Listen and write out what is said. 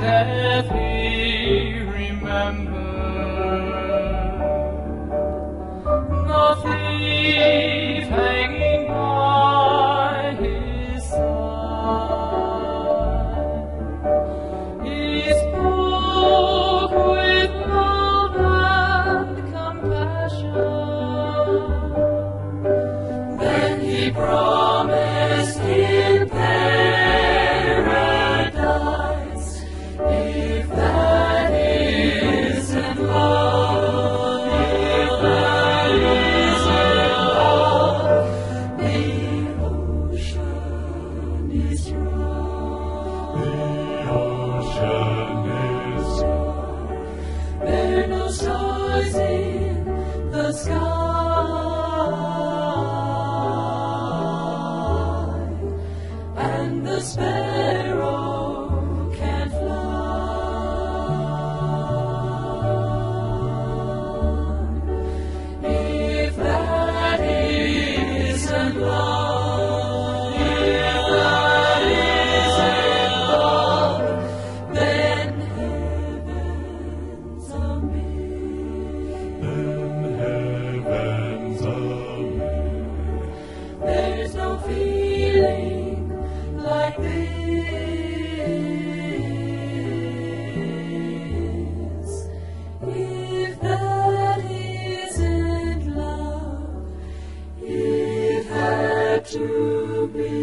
death he remembered, the thief hanging by his side. He spoke with love and compassion. Then he promised in paradise, if that isn't love, if that isn't love, the ocean is dry. The ocean is dry. There are no stars in the sky. And the sparrow can't fly. If that isn't love, if that isn't love, then heaven's a myth. Then heaven's a myth. There's no feeling like this. If that isn't love, it had to be.